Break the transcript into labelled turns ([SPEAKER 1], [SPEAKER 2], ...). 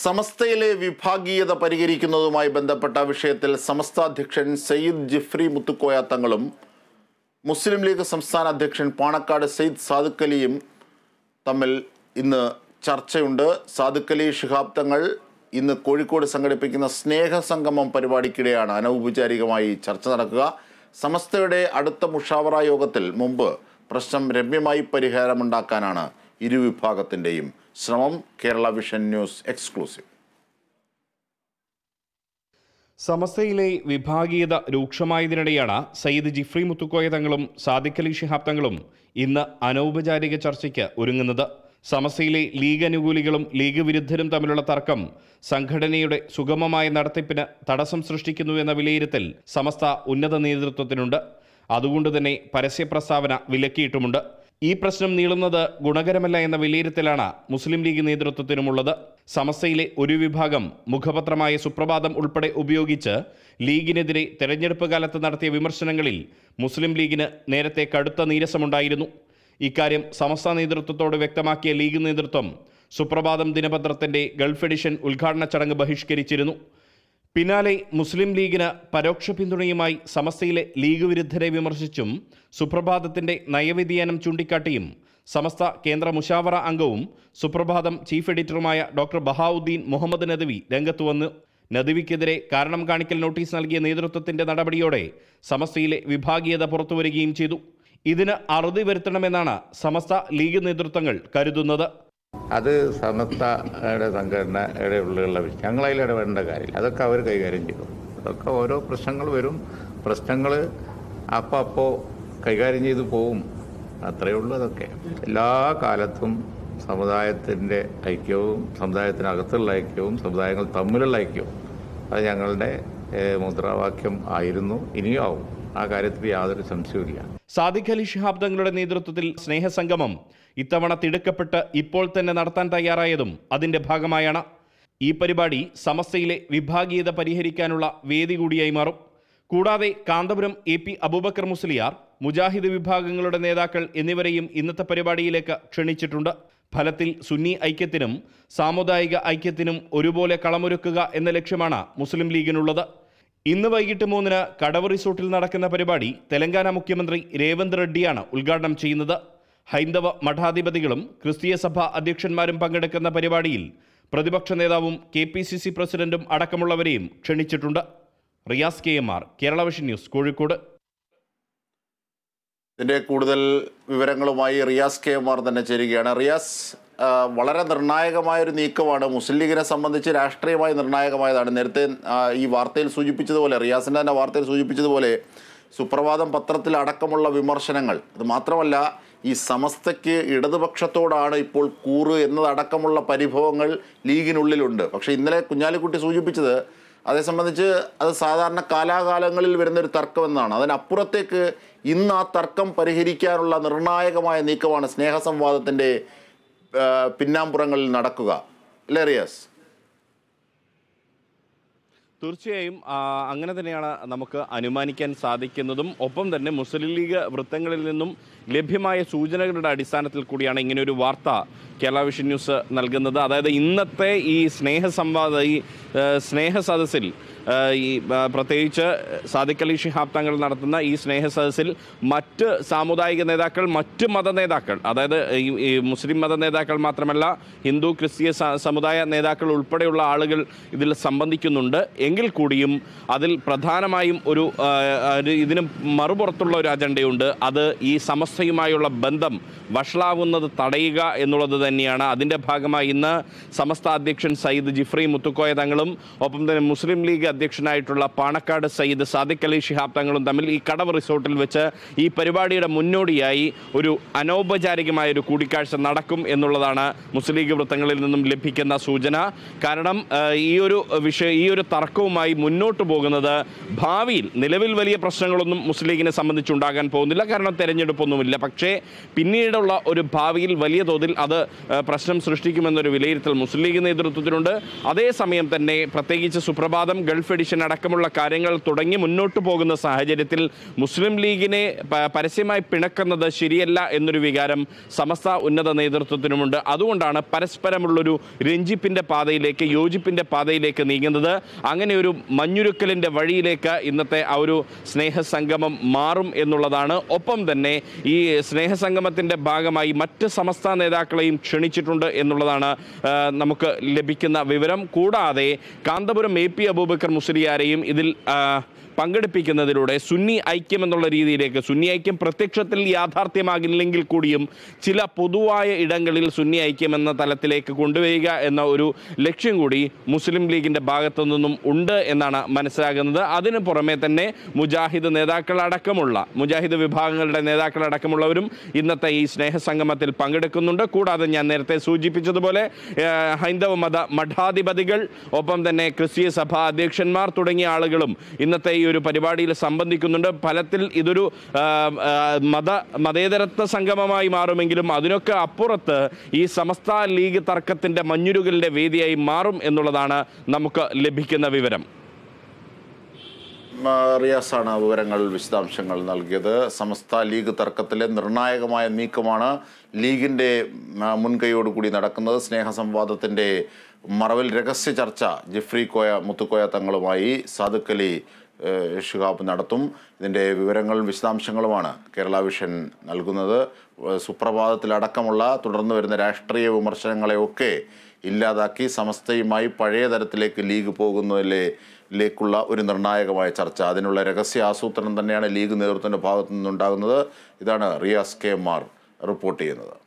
[SPEAKER 1] സമസ്തയിലെ വിഭാഗീയത പരിഹരിക്കുന്നതുമായി ബന്ധപ്പെട്ട വിഷയത്തിൽ സമസ്ത അധ്യക്ഷൻ സയ്യിദ് ജിഫ്രി മുത്തുക്കോയ തങ്ങളും മുസ്ലിം ലീഗ് സംസ്ഥാന അധ്യക്ഷൻ പാണക്കാട് സയ്യിദ് സാദിഖ് അലിയും തമ്മിൽ ഇന്ന് ചർച്ചയുണ്ട്. സാദിഖ് അലി ശിഹാബ് തങ്ങൾ ഇന്ന് കോഴിക്കോട് സംഘടിപ്പിക്കുന്ന സ്നേഹസംഗമം പരിപാടിക്കിടെയാണ് അനൗപചാരികമായി ചർച്ച നടക്കുക. സമസ്തയുടെ അടുത്ത മുഷാവറ യോഗത്തിൽ മുമ്പ് പ്രശ്നം രമ്യമായി പരിഹാരമുണ്ടാക്കാനാണ് ഇരുവിഭാഗത്തിൻ്റെയും ശ്രമം. Kerala vision news exclusive.
[SPEAKER 2] സമസ്തയിലെ വിഭാഗീയത രൂക്ഷമായതിനിടെയാണ് സയ്യിദ് ജിഫ്രി മുത്തുക്കോയ തങ്ങളും സാദിഖ് അലി ശിഹാബ് തങ്ങളും ഇന്ന് അനൗപചാരിക ചർച്ചയ്ക്ക് ഒരുങ്ങുന്നത്. സമസ്തയിലെ ലീഗ് അനുകൂലികളും ലീഗ് വിരുദ്ധരും തമ്മിലുള്ള തർക്കം സംഘടനയുടെ സുഗമമായ നടത്തിപ്പിന് തടസ്സം സൃഷ്ടിക്കുന്നുവെന്ന വിലയിരുത്തൽ സമസ്ത ഉന്നത നേതൃത്വത്തിനുണ്ട്. അതുകൊണ്ട് തന്നെ പരസ്യ പ്രസ്താവന വിലക്കിയിട്ടുമുണ്ട്. ഈ പ്രശ്നം നീളുന്നത് ഗുണകരമല്ല എന്ന വിലയിരുത്തലാണ് മുസ്ലിം ലീഗ് നേതൃത്വത്തിനുമുള്ളത്. സമസ്തയിലെ ഒരു വിഭാഗം മുഖപത്രമായ സുപ്രഭാതം ഉൾപ്പെടെ ഉപയോഗിച്ച് ലീഗിനെതിരെ തെരഞ്ഞെടുപ്പ് കാലത്ത് നടത്തിയ വിമർശനങ്ങളിൽ മുസ്ലിം ലീഗിന് നേരത്തെ കടുത്ത നീരസമുണ്ടായിരുന്നു. ഇക്കാര്യം സമസ്ത നേതൃത്വത്തോട് വ്യക്തമാക്കിയ ലീഗ് നേതൃത്വം സുപ്രഭാതം ദിനപത്രത്തിന്റെ ഗൾഫ് എഡിഷൻ ഉദ്ഘാടന ചടങ്ങ് ബഹിഷ്കരിച്ചിരുന്നു. പിന്നാലെ മുസ്ലിം ലീഗിന് പരോക്ഷ പിന്തുണയുമായി സമസ്തയിലെ ലീഗ് വിരുദ്ധരെ വിമർശിച്ചും സുപ്രഭാതത്തിന്റെ നയവ്യതിയാനം ചൂണ്ടിക്കാട്ടിയും സമസ്ത കേന്ദ്ര മുഷാവറ അംഗവും സുപ്രഭാതം ചീഫ് എഡിറ്ററുമായ ഡോക്ടർ ബഹാവുദ്ദീൻ മുഹമ്മദ് നദ്വി രംഗത്ത് വന്നു. നദ്വിക്കെതിരെ കാരണം കാണിക്കൽ നോട്ടീസ് നൽകിയ നേതൃത്വത്തിന്റെ നടപടിയോടെ സമസ്തയിലെ വിഭാഗീയത പുറത്തുവരികയും ചെയ്തു. ഇതിന് അറുതി വരുത്തണമെന്നാണ് സമസ്ത ലീഗ് നേതൃത്വങ്ങൾ കരുതുന്നത്.
[SPEAKER 3] അത് സമസ്തയുടെ സംഘടനയുടെ ഉള്ളിലുള്ള വിഷയം, ഞങ്ങളതിൽ ഇടപെടേണ്ട കാര്യമില്ല. അതൊക്കെ അവർ കൈകാര്യം ചെയ്തു. അതൊക്കെ ഓരോ പ്രശ്നങ്ങൾ വരും, പ്രശ്നങ്ങൾ അപ്പോൾ കൈകാര്യം ചെയ്തു പോവും, അത്രയേ ഉള്ളൂ. അതൊക്കെ എല്ലാ കാലത്തും സമുദായത്തിൻ്റെ ഐക്യവും സമുദായത്തിനകത്തുള്ള ഐക്യവും സമുദായങ്ങൾ തമ്മിലുള്ള ഐക്യവും അത് ഞങ്ങളുടെ മുദ്രാവാക്യം ആയിരുന്നു, ഇനിയും ആവും. ആ കാര്യത്തിൽ യാതൊരു സംശയവുമില്ല.
[SPEAKER 2] സാദിഖ് അലി ശിഹാബ് തങ്ങളുടെ നേതൃത്വത്തിൽ സ്നേഹസംഗമം ഇത്തവണ തിടുക്കപ്പെട്ട് ഇപ്പോൾ തന്നെ നടത്താൻ തയ്യാറായതും അതിന്റെ ഭാഗമായാണ്. ഈ പരിപാടി സമസ്തയിലെ വിഭാഗീയത പരിഹരിക്കാനുള്ള വേദി കൂടിയായി മാറും. കൂടാതെ കാന്തപുരം AP അബൂബക്കർ മുസ്ലിയാർ, മുജാഹിദ് വിഭാഗങ്ങളുടെ നേതാക്കൾ എന്നിവരെയും ഇന്നത്തെ പരിപാടിയിലേക്ക് ക്ഷണിച്ചിട്ടുണ്ട്. ഫലത്തിൽ സുന്നി ഐക്യത്തിനും സാമുദായിക ഐക്യത്തിനും ഒരുപോലെ കളമൊരുക്കുക എന്ന ലക്ഷ്യമാണ് മുസ്ലിം ലീഗിനുള്ളത്. ഇന്ന് വൈകിട്ട് 3-ന് കടവ് റിസോർട്ടിൽ നടക്കുന്ന പരിപാടി തെലങ്കാന മുഖ്യമന്ത്രി രേവന്ത് റെഡ്ഡിയാണ് ഉദ്ഘാടനം ചെയ്യുന്നത്. ഹൈന്ദവ മഠാധിപതികളും ക്രിസ്തീയ സഭ അധ്യക്ഷന്മാരും പങ്കെടുക്കുന്ന പരിപാടിയിൽ പ്രതിപക്ഷ നേതാവും KPCC പ്രസിഡന്റും അടക്കമുള്ളവരെയും ക്ഷണിച്ചിട്ടുണ്ട്. Riyas KMR, Kerala vision news, Kozhikode.
[SPEAKER 1] ഇതിൻ്റെ കൂടുതൽ വിവരങ്ങളുമായി റിയാസ് KMR തന്നെ ചേരുകയാണ്. റിയാസ്, വളരെ നിർണായകമായൊരു നീക്കമാണ്. മുസ്ലിം ലീഗിനെ സംബന്ധിച്ച് രാഷ്ട്രീയമായി നിർണായകമായതാണ്. നേരത്തെ ഈ വാർത്തയിൽ സൂചിപ്പിച്ചതുപോലെ, റിയാസിൻ്റെ തന്നെ വാർത്തയിൽ സൂചിപ്പിച്ചതുപോലെ, സുപ്രഭാതം പത്രത്തിൽ അടക്കമുള്ള വിമർശനങ്ങൾ, അത് മാത്രമല്ല ഈ സമസ്തയ്ക്ക് ഇടതുപക്ഷത്തോടാണ് ഇപ്പോൾ കൂറ് എന്നതടക്കമുള്ള പരിഭവങ്ങൾ ലീഗിനുള്ളിലുണ്ട്. പക്ഷേ ഇന്നലെ കുഞ്ഞാലിക്കുട്ടി സൂചിപ്പിച്ചത് അതേ സംബന്ധിച്ച് അത് സാധാരണ കാലാകാലങ്ങളിൽ വരുന്നൊരു തർക്കമെന്നാണ്. അതിനപ്പുറത്തേക്ക് ഇന്ന് ആ തർക്കം പരിഹരിക്കാനുള്ള നിർണായകമായ നീക്കമാണ് സ്നേഹസംവാദത്തിൻ്റെ പിന്നാമ്പുറങ്ങളിൽ നടക്കുക, അല്ലേ റിയാസ്?
[SPEAKER 2] തീർച്ചയായും അങ്ങനെ തന്നെയാണ് നമുക്ക് അനുമാനിക്കാൻ സാധിക്കുന്നതും. ഒപ്പം തന്നെ മുസ്ലിം ലീഗ് വൃത്തങ്ങളിൽ നിന്നും ലഭ്യമായ സൂചനകളുടെ അടിസ്ഥാനത്തിൽ കൂടിയാണ് ഇങ്ങനെയൊരു വാർത്ത കേരള വിഷൻ ന്യൂസ് നൽകുന്നത്. അതായത് ഇന്നത്തെ ഈ സ്നേഹ സദസ്സിൽ പ്രത്യേകിച്ച് സാദിഖ് അലി ശിഹാബ് തങ്ങൾ നടത്തുന്ന ഈ സ്നേഹ സദസ്സിൽ മറ്റ് സാമുദായിക നേതാക്കൾ, മറ്റ് മത നേതാക്കൾ, അതായത് ഈ മുസ്ലിം മത നേതാക്കൾ മാത്രമല്ല, ഹിന്ദു ക്രിസ്തീയ സമുദായ നേതാക്കൾ ഉൾപ്പെടെയുള്ള ആളുകൾ ഇതിൽ സംബന്ധിക്കുന്നുണ്ട്. എങ്കിൽ കൂടിയും അതിൽ പ്രധാനമായും ഇതിന് മറുപുറത്തുള്ള ഒരു അജണ്ടയുണ്ട്. അത് ഈ സമസ്തയുമായുള്ള ബന്ധം വഷളാവുന്നത് തടയുക എന്നുള്ളത് തന്നെയാണ്. അതിൻ്റെ ഭാഗമായി ഇന്ന് സമസ്ത അധ്യക്ഷൻ സയ്യിദ് ജിഫ്രി മുത്തുക്കോയ തങ്ങളും ഒപ്പം തന്നെ മുസ്ലിം ലീഗ് അധ്യക്ഷനായിട്ടുള്ള പാണക്കാട് സയ്യിദ് സാദിഖ് അലി ശിഹാബ് തങ്ങളും തമ്മിൽ ഈ കടവ് റിസോർട്ടിൽ വെച്ച് ഈ പരിപാടിയുടെ മുന്നോടിയായി ഒരു അനൗപചാരികമായ ഒരു കൂടിക്കാഴ്ച നടക്കും എന്നുള്ളതാണ് മുസ്ലിം ലീഗ് വൃത്തങ്ങളിൽ നിന്നും ലഭിക്കുന്ന സൂചന. കാരണം ഈ ഒരു തർക്കവുമായി മുന്നോട്ട് പോകുന്നത് ഭാവിയിൽ നിലവിൽ വലിയ പ്രശ്നങ്ങളൊന്നും മുസ്ലിം ലീഗിനെ സംബന്ധിച്ചുണ്ടാകാൻ പോകുന്നില്ല. കാരണം തെരഞ്ഞെടുപ്പൊന്നുമില്ല. പക്ഷേ പിന്നീടുള്ള ഒരു ഭാവിയിൽ വലിയ തോതിൽ അത് പ്രശ്നം സൃഷ്ടിക്കുമെന്നൊരു വിലയിരുത്തൽ മുസ്ലിം ലീഗ് നേതൃത്വത്തിനുണ്ട്. അതേസമയം തന്നെ പ്രത്യേകിച്ച് സുപ്രഭാതം, ഗൾഫ് എഡിഷൻ അടക്കമുള്ള കാര്യങ്ങൾ തുടങ്ങി മുന്നോട്ട് പോകുന്ന സാഹചര്യത്തിൽ മുസ്ലിം ലീഗിനെ പരസ്യമായി പിണക്കുന്നത് ശരിയല്ല എന്നൊരു വികാരം സമസ്ത ഉന്നത നേതൃത്വത്തിനുമുണ്ട്. അതുകൊണ്ടാണ് പരസ്പരമുള്ളൊരു രഞ്ജിപ്പിൻ്റെ പാതയിലേക്ക്, യോജിപ്പിൻ്റെ പാതയിലേക്ക് നീങ്ങുന്നത്. അങ്ങനെ ഒരു മഞ്ഞുരുക്കലിൻ്റെ വഴിയിലേക്ക് ഇന്നത്തെ ആ ഒരു സ്നേഹസംഗമം മാറും എന്നുള്ളതാണ്. ഒപ്പം തന്നെ ഈ സ്നേഹസംഗമത്തിൻ്റെ ഭാഗമായി മറ്റ് സമസ്ത നേതാക്കളെയും ക്ഷണിച്ചിട്ടുണ്ട് എന്നുള്ളതാണ് നമുക്ക് ലഭിക്കുന്ന വിവരം. കൂടാതെ കാന്തപുരം AP അബൂബക്കർ മുസ്ലിയാരെയും ഇതിൽ പങ്കെടുപ്പിക്കുന്നതിലൂടെ സുന്നി ഐക്യം എന്നുള്ള രീതിയിലേക്ക്, സുന്നി ഐക്യം പ്രത്യക്ഷത്തിൽ യാഥാർത്ഥ്യമാകില്ലെങ്കിൽ കൂടിയും ചില പൊതുവായ ഇടങ്ങളിൽ സുന്നി ഐക്യം എന്ന തലത്തിലേക്ക് കൊണ്ടുവരിക എന്ന ഒരു ലക്ഷ്യം കൂടി മുസ്ലിം ലീഗിൻ്റെ ഭാഗത്തു നിന്നും ഉണ്ട് എന്നാണ് മനസ്സിലാകുന്നത്. അതിന് പുറമെ തന്നെ മുജാഹിദ് നേതാക്കളടക്കമുള്ള, മുജാഹിദ് വിഭാഗങ്ങളുടെ നേതാക്കളടക്കമുള്ളവരും ഇന്നത്തെ ഈ സ്നേഹസംഗമത്തിൽ പങ്കെടുക്കുന്നുണ്ട്. കൂടാതെ ഞാൻ നേരത്തെ സൂചിപ്പിച്ചതുപോലെ ഹൈന്ദവ മത മഠാധിപതികൾ, ഒപ്പം തന്നെ ക്രിസ്തീയ സഭാ അധ്യക്ഷന്മാർ തുടങ്ങിയ ആളുകളും ഇന്നത്തെ ഈ ഒരു പരിപാടിയിൽ സംബന്ധിക്കുന്നുണ്ട്. ഫലത്തിൽ ഇതൊരു മതേതരത്വ സംഗമമായി മാറുമെങ്കിലും അതിനൊക്കെ അപ്പുറത്ത് ഈ സമസ്ത ലീഗ് തർക്കത്തിൻ്റെ മഞ്ഞുരുകലിൻ്റെ വേദിയായി മാറും എന്നുള്ളതാണ് നമുക്ക് ലഭിക്കുന്ന വിവരം.
[SPEAKER 1] റിയാസാണ് വിവരങ്ങൾ, വിശദാംശങ്ങൾ നൽകിയത്. സമസ്ത ലീഗ് തർക്കത്തിലെ നിർണായകമായ നീക്കമാണ് ലീഗിൻ്റെ മുൻകൈയോടുകൂടി നടക്കുന്നത്. സ്നേഹസംവാദത്തിൻ്റെ മറവിൽ രഹസ്യ ചർച്ച ജിഫ്രി മുത്തുക്കോയ തങ്ങളുമായി സാദിഖ് അലി ശിഹാബ് നടത്തും. ഇതിൻ്റെ വിവരങ്ങളും വിശദാംശങ്ങളുമാണ് കേരള വിഷൻ നൽകുന്നത്. സുപ്രഭാതത്തിലടക്കമുള്ള തുടർന്ന് വരുന്ന രാഷ്ട്രീയ വിമർശനങ്ങളെയൊക്കെ ഇല്ലാതാക്കി സമസ്തയുമായി പഴയ തരത്തിലേക്ക് ലീഗ് പോകുന്നതിലേക്കുള്ള ഒരു നിർണായകമായ ചർച്ച, അതിനുള്ള രഹസ്യ ആസൂത്രണം തന്നെയാണ് ലീഗ് നേതൃത്വത്തിൻ്റെ ഭാഗത്തു നിന്നുണ്ടാകുന്നത്. ഇതാണ് റിയാസ് KM റിപ്പോർട്ട് ചെയ്യുന്നത്.